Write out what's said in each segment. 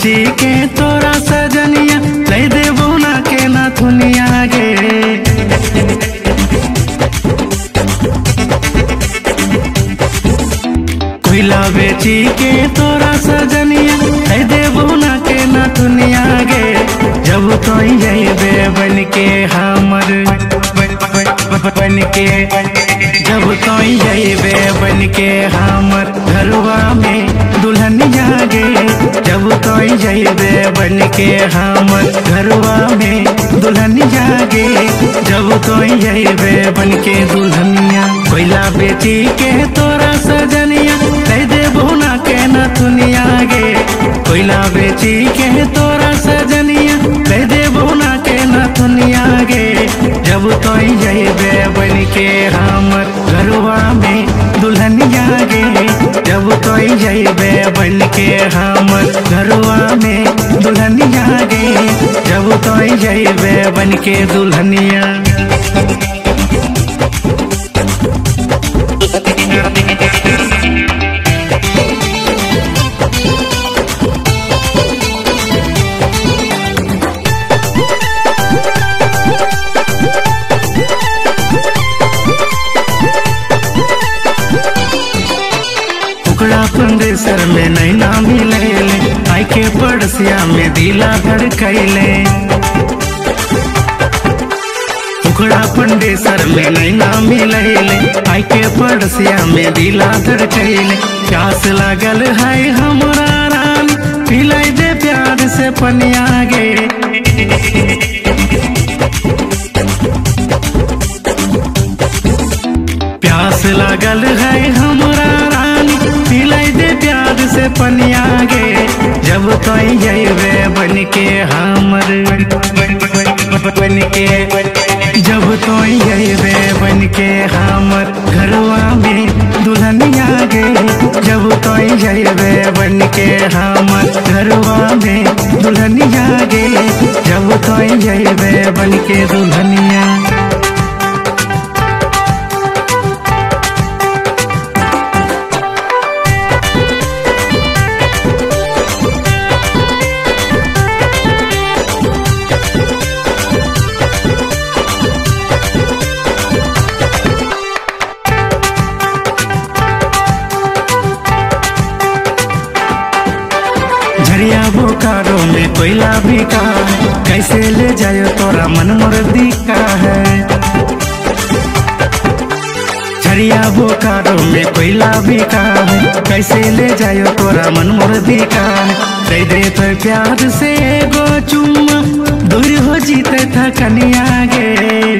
बेची के तोरा सजनिया ले देबो ना के ना दुनिया गे। कोयला बेची के तोरा सजनिया ले देबो ना के ना दुनिया गे। जब तो जइबे बन के हमर बन के, जब तो जइबे बन के हमर घरवा में दुल्हनिया गे। जब तो जइबे बन के हमर घरवा में दुल्हनिया गे। जब तो जइबे बन के दुल्हनिया। कोयला बेची के तोरा सजनिया ले देबो ना के ना दुनिया गे। कोयला बेची के तोरा सजनिया ले देबो ना के ना दुनिया गे। जब तो जइबे बन के हमर घरवा में दुल्हनिया गे। जब तो जइबे बन के हमर घरवा में दुल्हनिया गे। जब तो जइबे बन के दुल्हनिया। पंडेसर में नैना मिले आई के पड़सिया में दिला धड़कैले। उखड़ा पंडेसर में नैना मिले आई के पड़सिया में दिला धड़कैले। प्यास लागल है हमरा रानी पिलाई दे प्यार से पनिया गे। प्यास लागल है हमरा रानी पिलाई दे प्यार से पनिया गे। जब तो जइबे बन के हमर बन के, जब तो जइबे बन के हमर घरवा में दुल्हनिया गे। जब तो जइबे बन के हमर घरवा में दुल्हनिया गे। जब तो जइबे बन के दुल्हनिया। झरिया बोकारो में कोयला बिका कैसे ले जायो तोरा मन मुर्दी का है। झरिया बोकारो में कोयला बिका है कैसे ले जायो तोरा मन मुर्दी का है। दे दे तो प्यार से एगो चुम्मा दूर हो जीते था कनिया गे।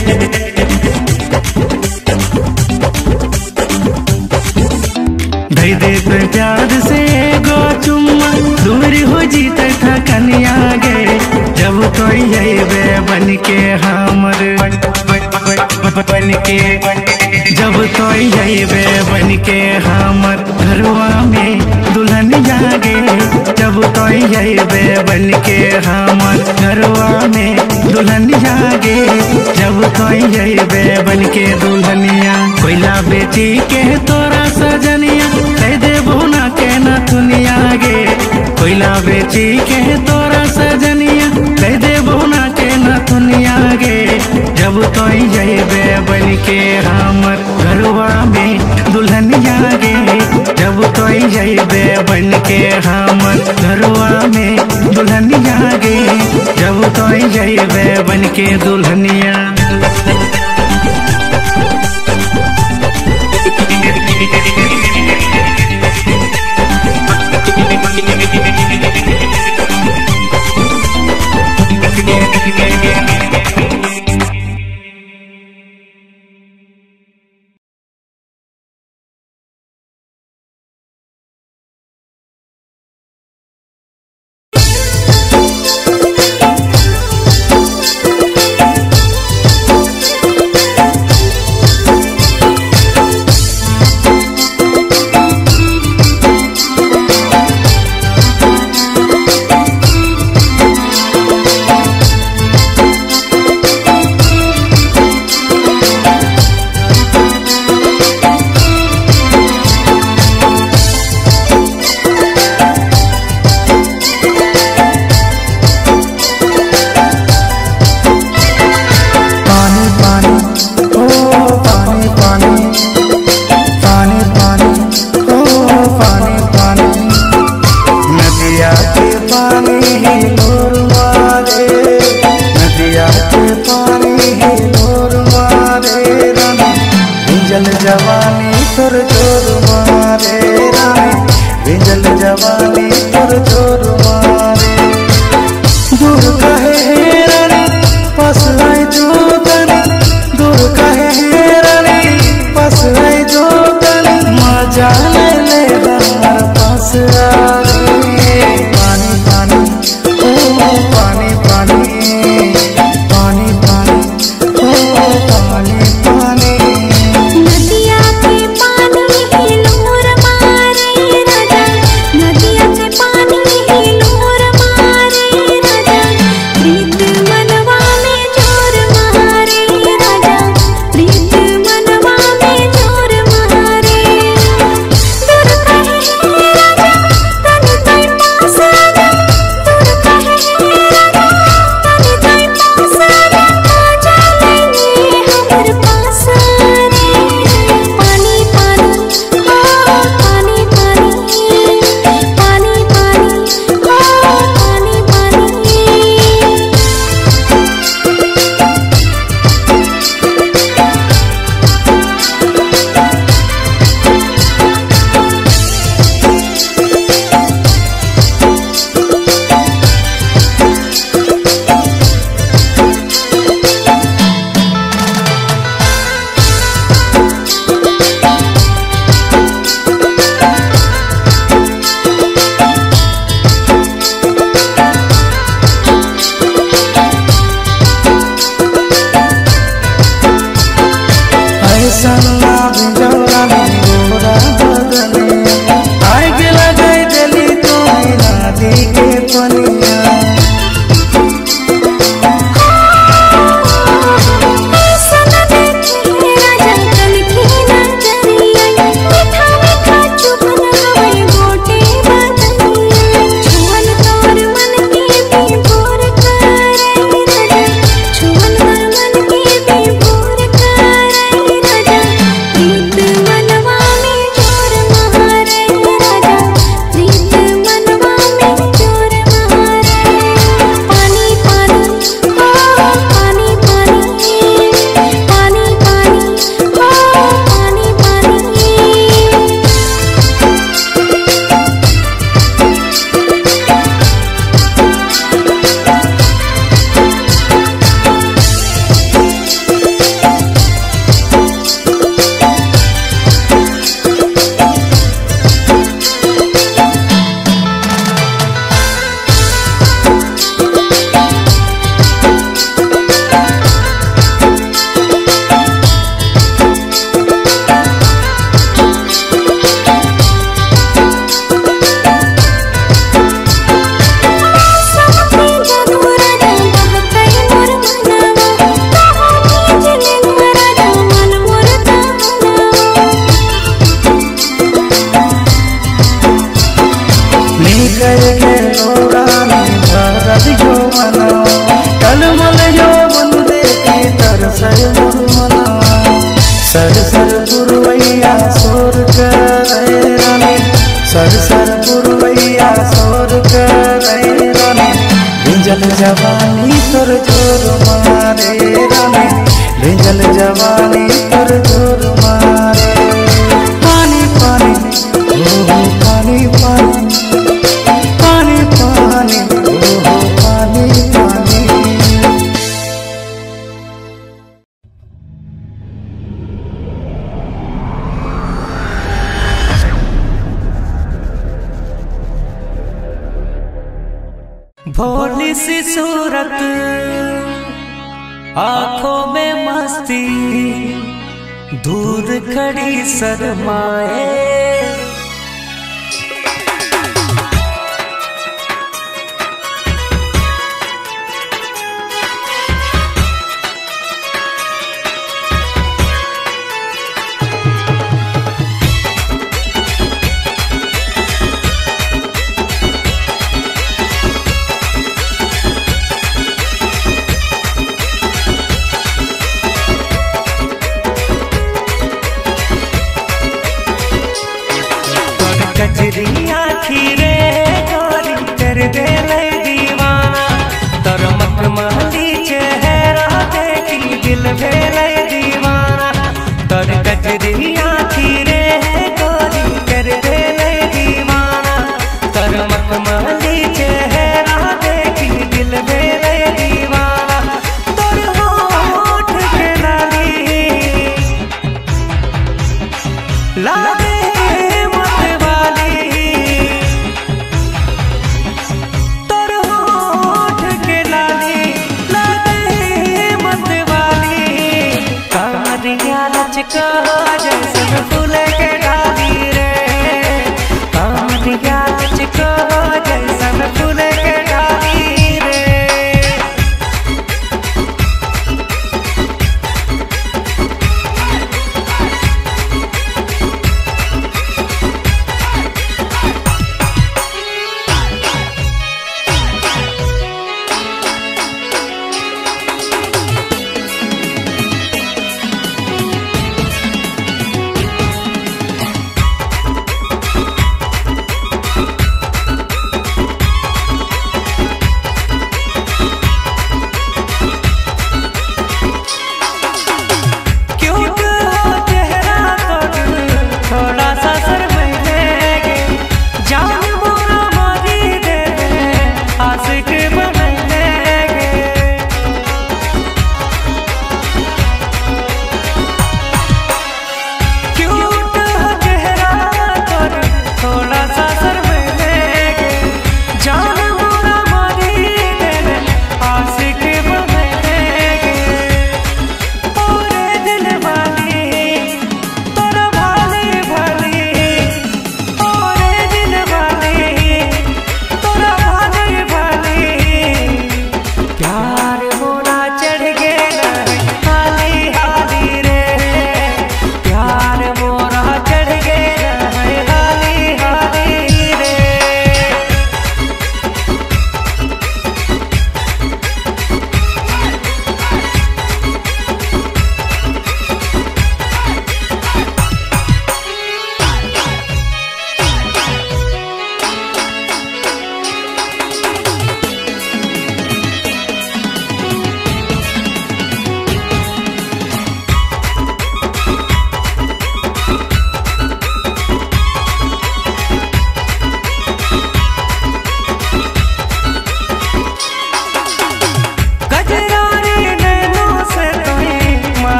दे दे तो प्यार से एगो चुम्मा दूर हो जीते था कनिया गे। जब तो जइबे बन के हमर बन के, जब तो जइबे बन के हमर घरवा में दुल्हनिया गे। जब तो जइबे बन के हमर घरवा में दुल्हनिया गे। जब तो जइबे बन के दुल्हनिया। कोयला बेची के तोरा सजनिया ले देबो ना के ना दुनिया गे। कोयला बेची के तोरा सजनिया ले देबो ना के ना दुनिया गे। जब तो जइबे बन के हमर घरवा में दुल्हनिया गे। जब तो जइबे बन के हमर घरवा में दुल्हनिया गे। जब तो जइबे बन के दुल्हनिया। पानी पानी पानी पानी ओ पानी पानी। नदिया के पानी हिलोर मारे राजा, नदिया के पानी हिलोर मारे राजा, प्रीत मनवा में जोर मारे राजा, प्रीत मनवा में जोर मारे। दूर कहे राजा तनी तई पास आजा, दूर कहे राजा तनी तई पास आजा, आजा लेने हमर पास रे। पानी पानी ओ पानी पानी, पानी पानी ओ पानी पानी। ऐसा ना भिजौला में गोरा बदने, आग लगाई देली तो नदी के पनिया। ऐसा न देखे राजा कल की नजरिया, मीठा मीठा चुभन हवे गोटे बदनिया। छुअन तोर मन के विभोर करे राजा, छुअन तोर मन के विभोर करे राजा, प्रीत मनवा में जोर मारे राजा, प्रीत मनवा में जोर मारे। पानी पानी ओ पानी पानी, पानी पानी ओ पानी पानी। समती जदू राजा बहकई मोर मनवा, कहो भीजले राजा मन मोर तहनवा। निकल के लोरानी भरत जो मना, कलमल जो मन देखे तरसल मोर मना। सर सर पुरवैया सोर करे रानी, सर सर पुरवैया सोर करे रानी। भिंजल जवानी तोर जोर मारे रानी, भिंजल जवानी तोर जोर मारे। पानी पानी ओ पानी पानी, पानी पानी ओ पानी पानी। भोली सी सूरत, आंखों में मस्ती, दूर खड़ी शर्माए।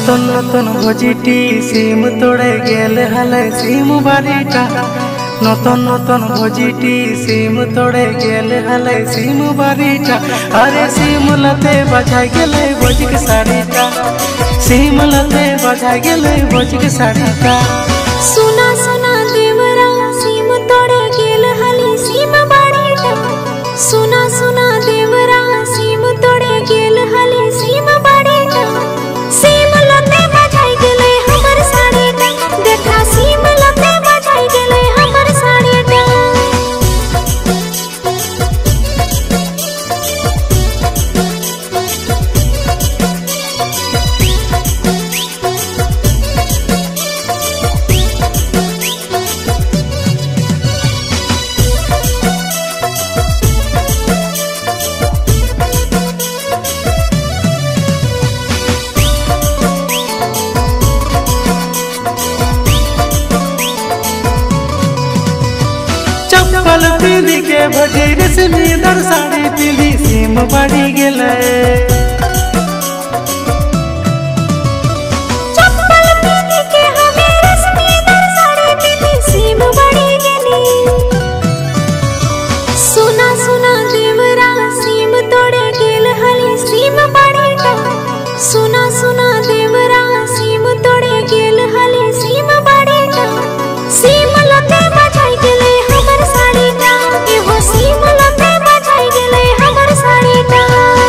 নতুন নতুন ভজিটি সিম তোড়ে গেল হলে সিম বাড়িটা নতুন নতুন ভজিটি সিম তোড়ে গেল হলে সিম বাড়িটা আরে সিম লতে বাজাই গেলে ভজিক শাড়িটা সিম লতে বাজাই গেলে ভজিক শাড়িটা सुना सुना देवरा सीम तोड़े गेल हली सीम बाड़ीटा सुना सुना देवरा सीम तोड़े गेल हली सीम बाड़ीटा सीम लते बजाई गेले हमर साड़ीटा देखा सीम लते बजाई गेले हमर साड़ीटा चप्पल पीली के भजी रेशमीदार साड़ी पीली सीम बाड़ी गेले चप्पल पीली के हमें रेशमीदार साड़ी पीली सीम बाड़ी गेली सुना सुना देवरा सीम तोड़े गेल हली सीम बाड़ीटा सुना सुना देवरा सीम तोड़े गेल हली सीम बाड़ीटा सीम लते बजाई गेले हमर साड़ीटा एहो सीम लते बजाई गेले हमर साड़ीटा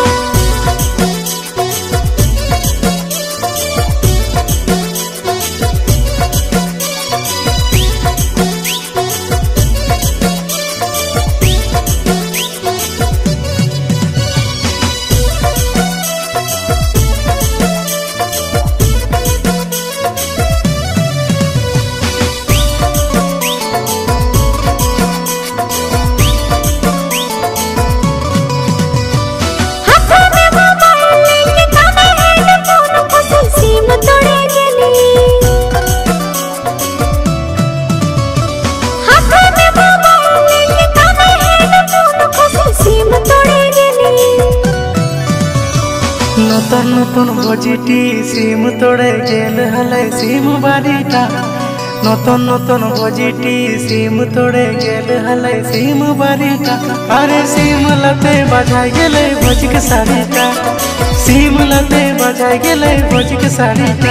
নতুন নতুন ভজিটি সিম তোড়ে গেল হলে সিম বাড়িটা নতুন নতুন ভজিটি সিম তোড়ে গেল হলে সিম বাড়িটা আরে সিম লতে বাজাই গেলে ভজিক শাড়িটা সিম লতে বাজাই গেলে ভজিক শাড়িটা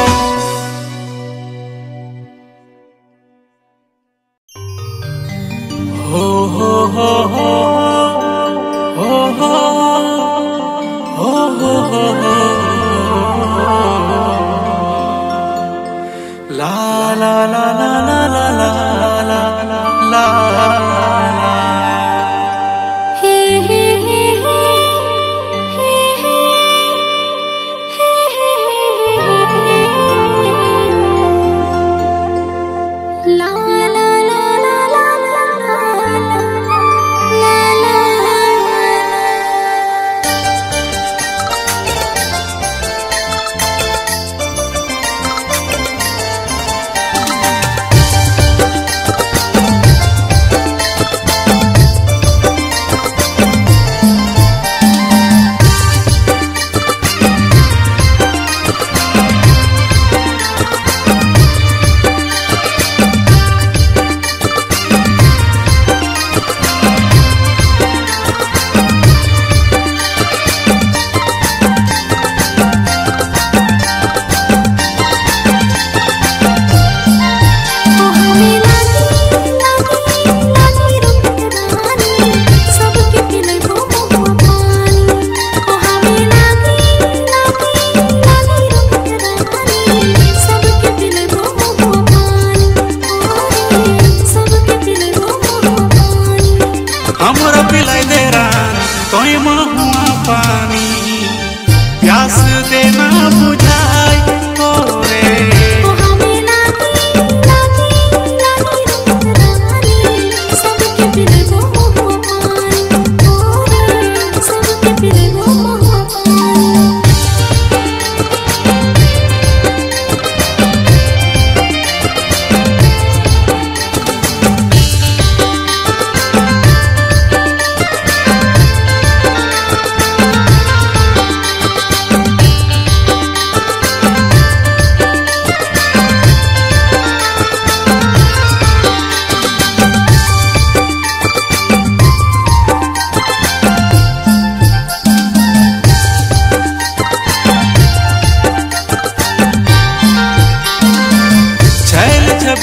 हो हो हो हो हो हो हो हो हो हो ला ला ला ला ला ला ला ला ला ला हे हे हे हे हे हे हे हे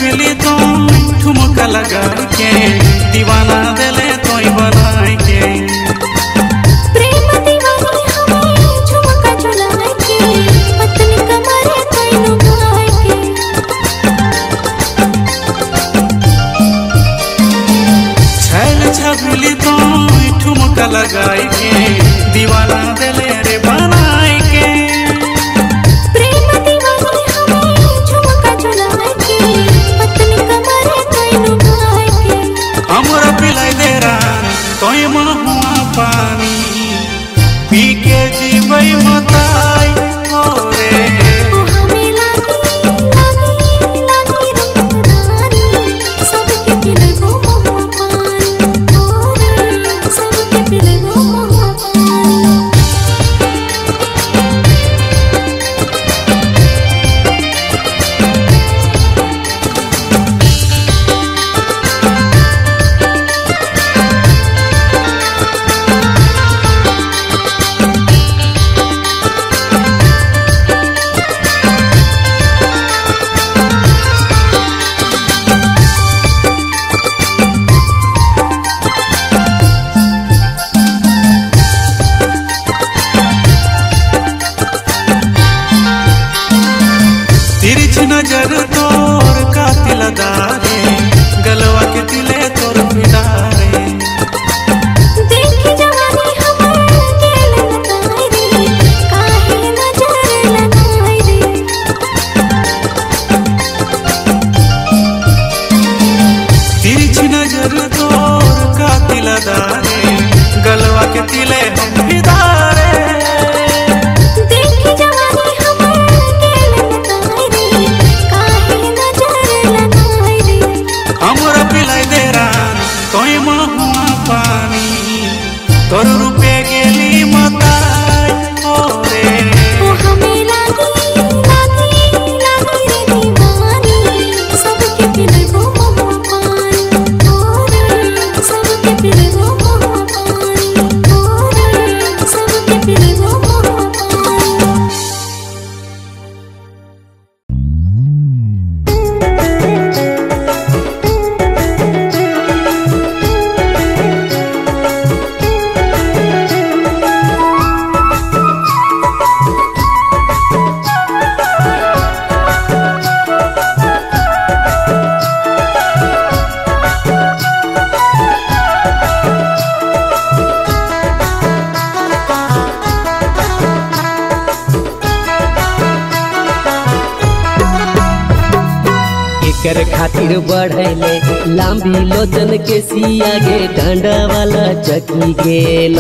छबिली तो ठुमका लगा के दीवाना दिले तोय बनाए के प्रेम दीवानी हमें झुमका झुलाए के पतली कमरे तोय नुभाए के छैल छबिली तो ठुमका लगाए के दीवाना दिले रे बनाए के प्रेम दीवानी हमें झुमका झुलाए के पतली कमरे तोय नुभाए के हमरा पिलाई दे रान तोय महुआ पानी पी के जीवई मताई ओरे ओ हमें लागी रुपरानी सबके पिलबो महुआ पानी ओरे सबके पिलबो महुआ पानी तिरछ नजर तोर कातिल दारे गलवा के तिले तोर फिदारे देखी जवानी हमार गेल बताई रे काहे नजर लगाई रे तिरछ नजर तोर कातिल दारे गलवा के तिले हम फिदारे देखी जवानी हमार गेल बताई रे काहे नजर लगाई रे हमरा पिलाई दे रान तोय महुआ पानी तोर रूपे गेली मताई ओरे ओ हमें लागी रे दीवानी सबके पिलबो महुआ पानी ओरे सबके पिलबो महुआ पानी ओरे सबके पिलबो महुआ पानी एकर खातिर बढ़ैले लांबी लोचन के सिया गे डंडा वाला चकी गेल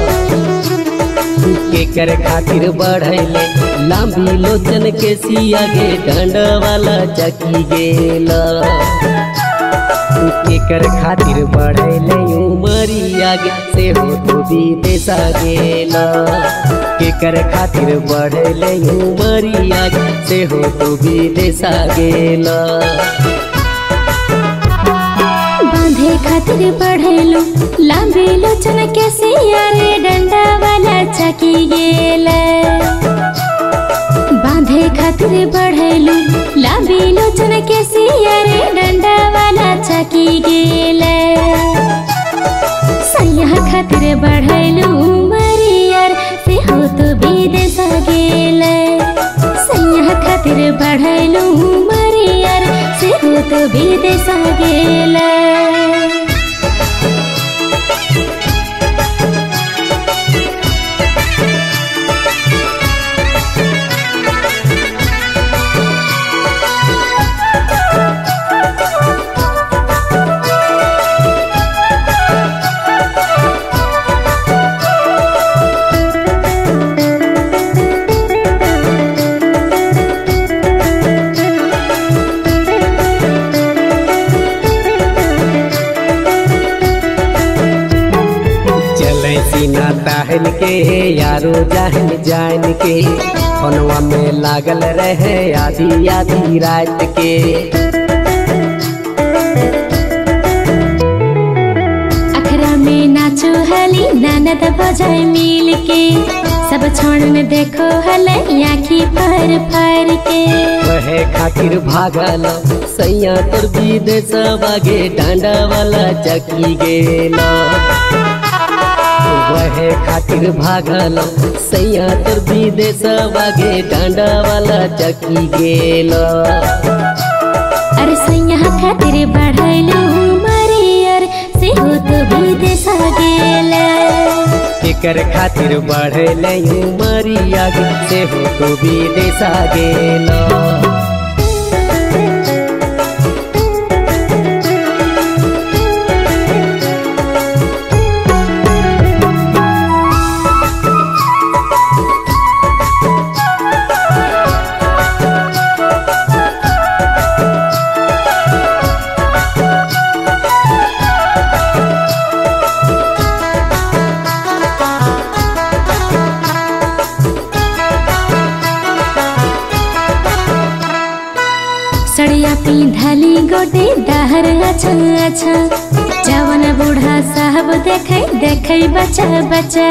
एकर खातिर बढ़ैले लांबी लोचन के सिया गे डंडा वाला चकी गेल एकर खातिर बढ़ैले उमरिया गे से हो तो विदेशा गेल एकर खातिर बढ़ैले उमरिया गे से हो तो विदेशा गेल बांधे खातिर बढ़ेलो लांबी लोचन के सिया रे डंडा वाला चकी गेल बांधे खातिर बढ़ेलो लांबी लोचन के सिया रे डंडा वाला चकी गेल सैया खातिर बढ़ेलो उमरिया से हो तो विदेश गेल सैया खातिर बढ़ेलो उमरिया से हो तो विदेश गेल सीना ताहन के यारो जान जान के फोनवा में लागल रहे आधी आधी रात के अखरा में नाचो हली ननद बजाए मिल के सब छोड़ देखो हले आँखी फर फर के वह वहे खातिर भागल सैया तोर विदेश बागे डांडा वाला चकी गेला वहे खातिर भागल सैया तोर विदेश बागे डांडा वाला चकी गेला अरे सैया खातिर बढ़ैलू मरियर से हो तो विदेश गेला केकर खातिर बढ़ले उमरिया से हो तो विदेश गेला सड़िया पिंधली गोटे दहर अच्छा अच्छा जवन बूढ़ा साहब देखे देखे बच्चा बच्चा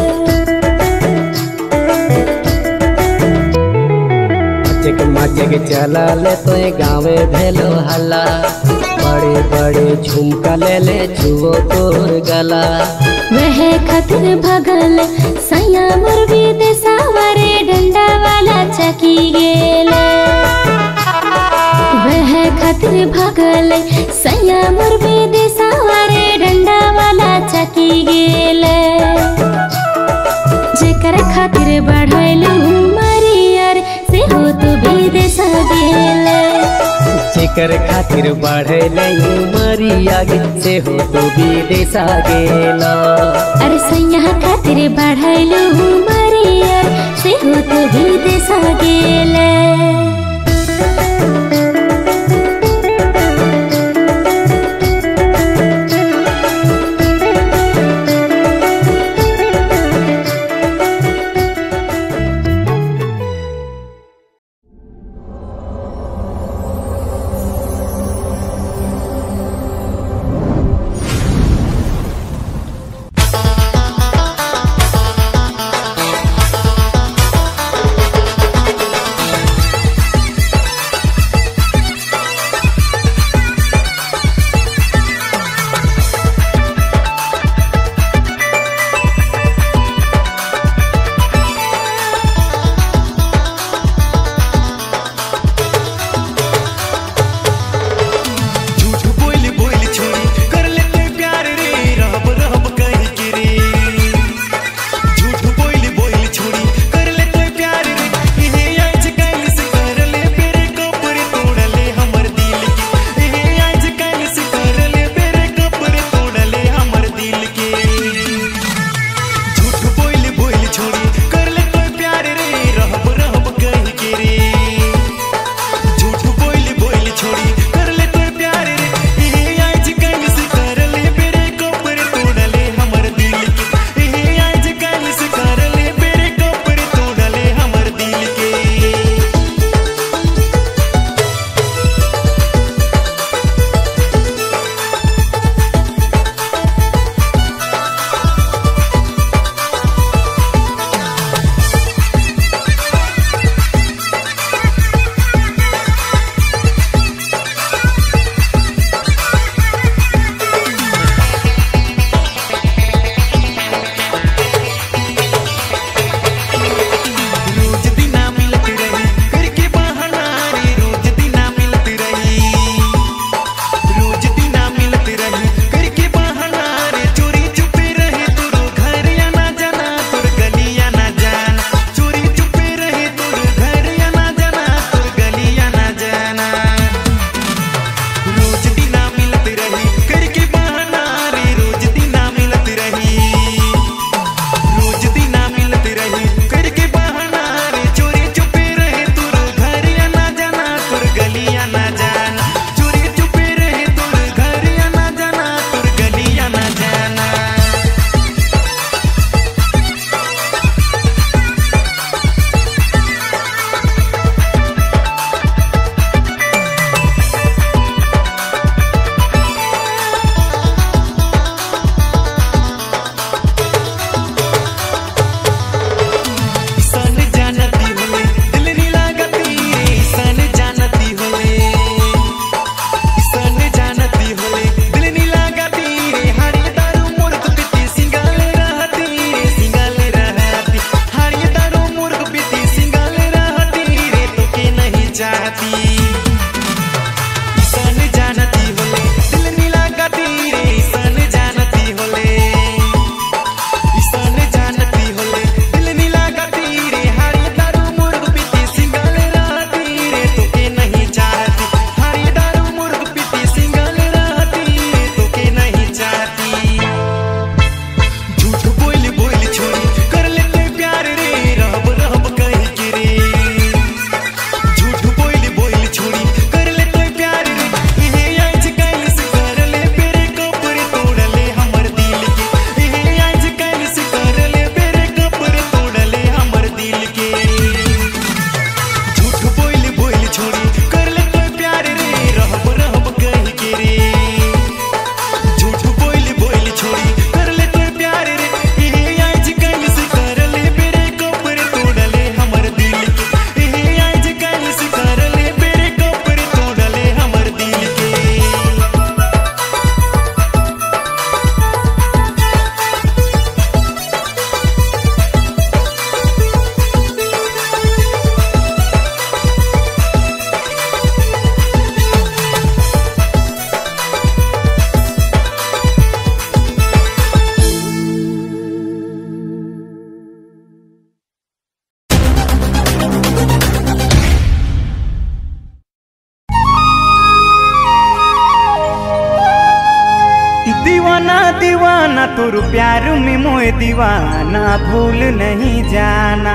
मचक चला ले तो गाँवे भेलो हल्ला बड़े बड़े झुमका ले ले छुओ तोर गला वह खातिर भगल सैया मोर विदेशवारे डंडा वाला चकी गेले वह खातिर भगल सैया मोर विदेशवारे डंडा वाला चकी गेले जेकर खातिर बढ़ैलू मरियर से हो तो विदेश गेले जेकर खातिर बढ़ले उमरिया से हो तो विदेश गेला अरे सैया खातिर बढ़ैलू मरियर से हो तो विदेश गेले चाहती सन जानती होले दिल नीला गाती रे सन जानती होले सन जानती होले दिल नीला गाती रे हारी दारू मुर्ग पीती सिंगल रहती रे तोके नहीं चाहती हारी दारू मुर्ग पीती सिंगल रहती रे तोके नहीं चाहती झूठ बोल बोल छोड़ी कर ले कोई प्यार रे रहब रहब कहीं के रे झूठ बोल बोल छोड़ी कर ले कोई प्यार रे इहे आज कल से कर ले बेरे कपर तोड़ ले हमर दिल के इहे आज कल से कर ले बेरे कपर तोड़ ले हमर दिल के झूठ बोल बोल छोड़ी कर ले कोई प्यार रे रहब रहब कहीं के रे झूठ बोल बोल छोड़ी कर ले कोई प्यार रे इहे आज कल से कर ले बेरे कपर तोड़ ले हमर दिल के इहे आज कल से कर ले बेरे कपर तोड़ ले हमर दिल के दीवाना दीवाना तोर प्यार में मोए दीवाना भूल नहीं जाना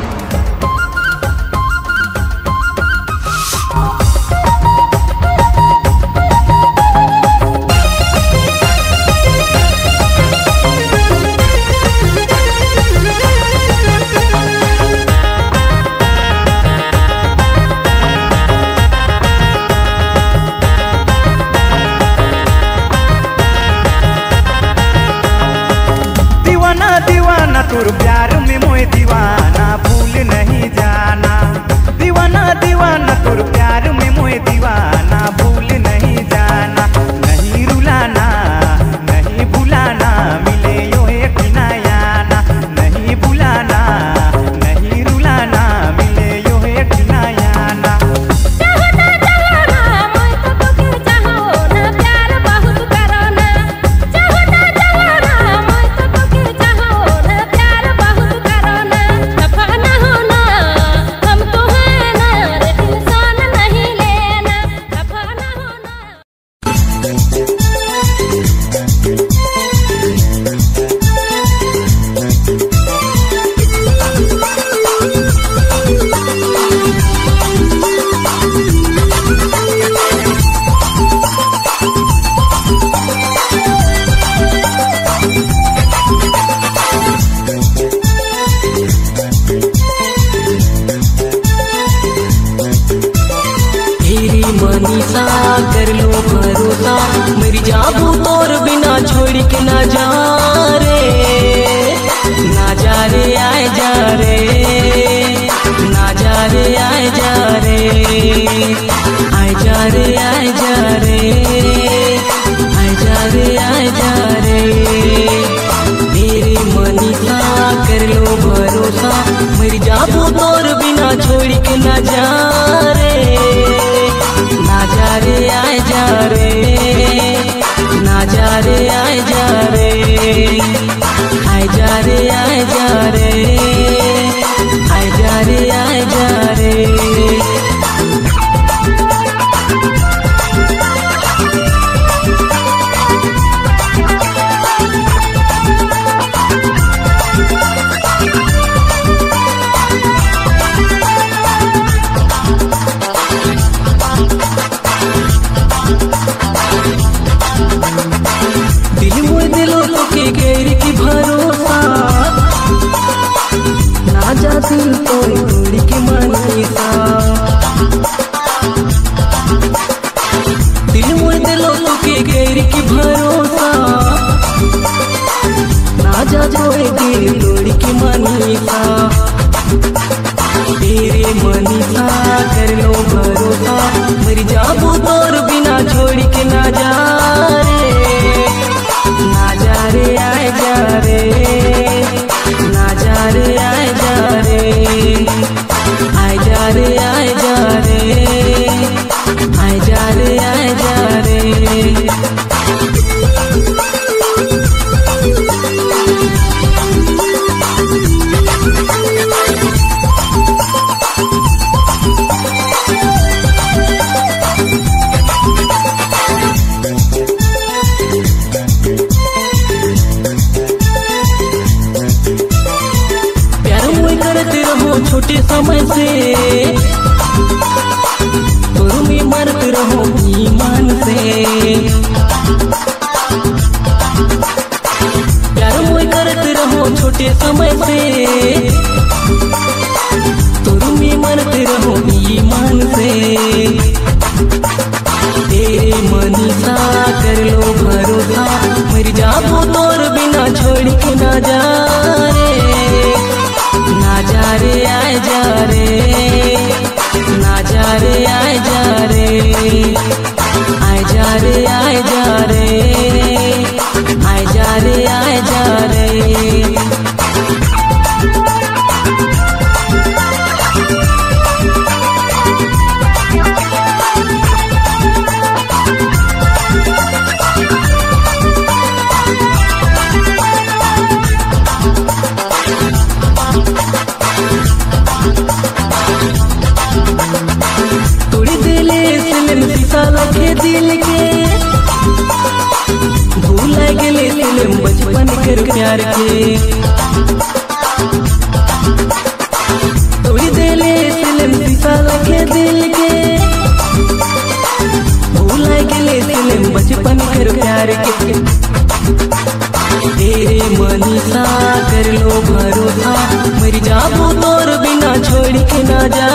दीवाना दीवाना तोर प्यार में मोए दीवाना भूल नहीं जाना दीवाना दीवाना तोर प्यार में मोए दीवाना भूल नहीं जाना नहीं रुलाना नहीं भुलाना मिले यो एक नयाना नहीं भुलाना नहीं रुलाना मिले यो एक नयाना चाहना चाहना मैं तो तोके चाहो ना प्यार बहुत करना चाहना चाहना मैं तो तोके चाहो ना प्यार बहुत करना दफा ना होना हम तो है ना रे इंसान नहीं लेना दफा ना होना तेरी मनीषा कर लो भरोसा मर जाबू तोर बिना छोड़ के ना जा रे आए जा रे ना जा रे आए जा रे आए जा रे आए जा रे आए जा रे आए जा रे तेरी मनीषा कर लो भरोसा मर जाबू तोर बिना छोड़ के ना जा रे आए जा रे ना जा रे आए जा रे आए जा रे आए जा रे आए जा रे आए जा रे दिल मुझ दिलों के गैर की भरोसा ना जा दिल तोड़ तोड़ के मनीषा दिल मुझ दिलों के गैर की भरोसा ना जा जोड़े दिल तोड़ के मनीषा तेरे मनीषा कर लो भरोसा मर जाबू तोर बिना छोड़ के ना जा रे आए जा रे ना जा रे आए जा रे आए जा रे आए जा रे लखे दिल के भूल गेले दिल बचपन कर प्यार के तोड़ी देले दिल शीशा लखे दिल के भूल गेले दिल बचपन कर प्यार के तेरे मनीषा कर लो भरोसा मर जाबो तोर बिना छोड़ के ना जा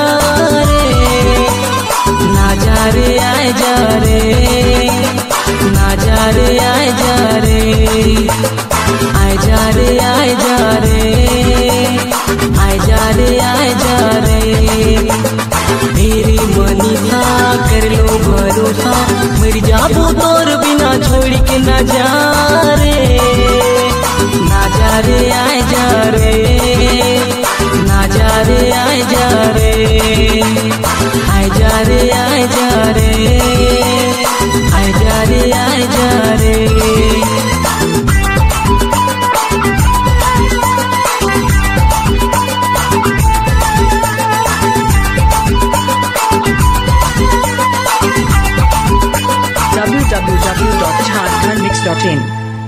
रे आए जा रे ना जा रे आए जा रे आए जा रे आए जा रे आए जा रे आए जा रे मेरी मनीषा कर लो भरोसा मर जाबो तोर बिना छोड़ के ना जा रे आए जा रे ना जा रे आए जा रे आए जा रे आए जा रे आए जा रे आए जा रे www.jharkhandmix.in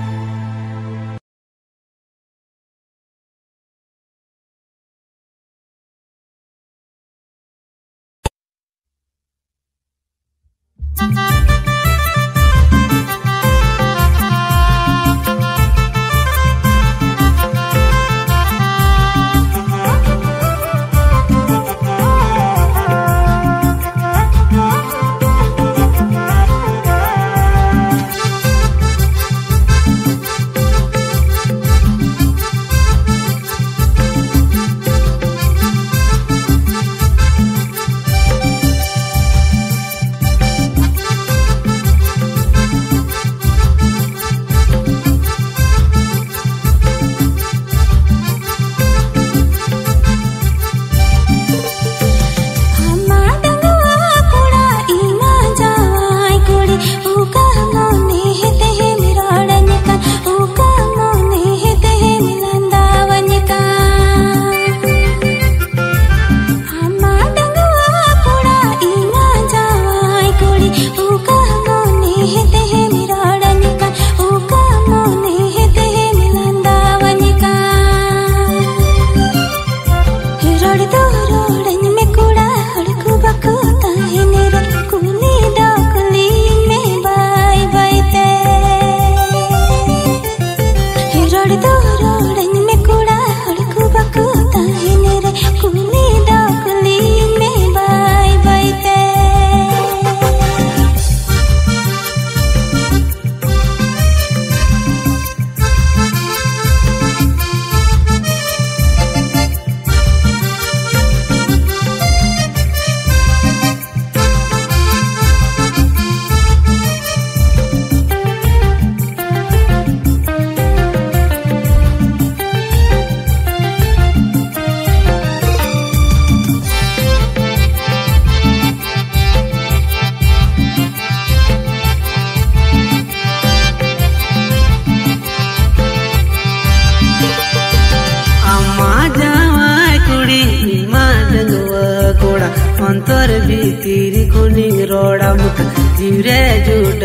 अंतर भीतिर खुनिंग रोड़मक जीवरे जुट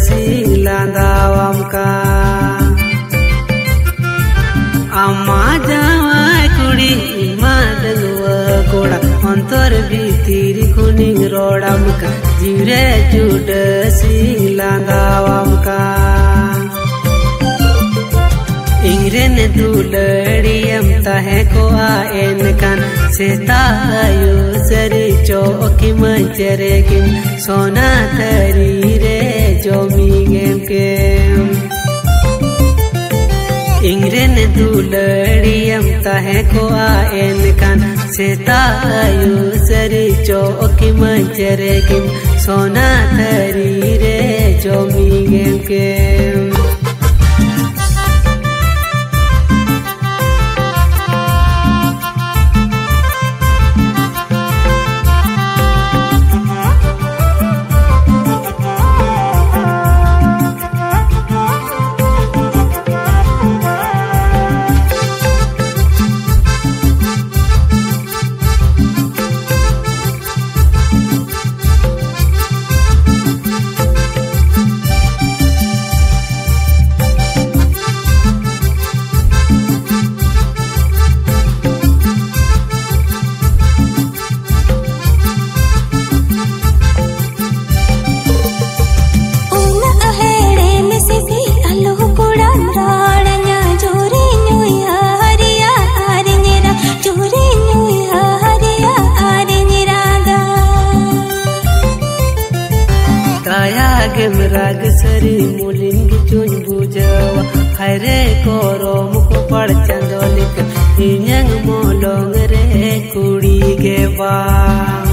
सिलांदावमका अम्मा जावाय कुड़ी मादलुआ कोड़ा अंतर भीतिर खुनिंग रोड़मक जीवरे जुट सिलांदावमका इंग्रेन दुलड़ियम तहे को आएन कान सेतायो सरी चौकी मंचरे किम सोना थरी रे जोमिगेम के इंग्रेन दुलड़ियम तहे को आएन कान सेतायो सरी चौकी मंचरे किम सोना थरी रे जोमिगेम के रागम राग सरी मुलिंग चुन बुझवा हरे कोरोम को पड़ चंदोलिक इन्यंग मोलोंग रे कुड़ी के बा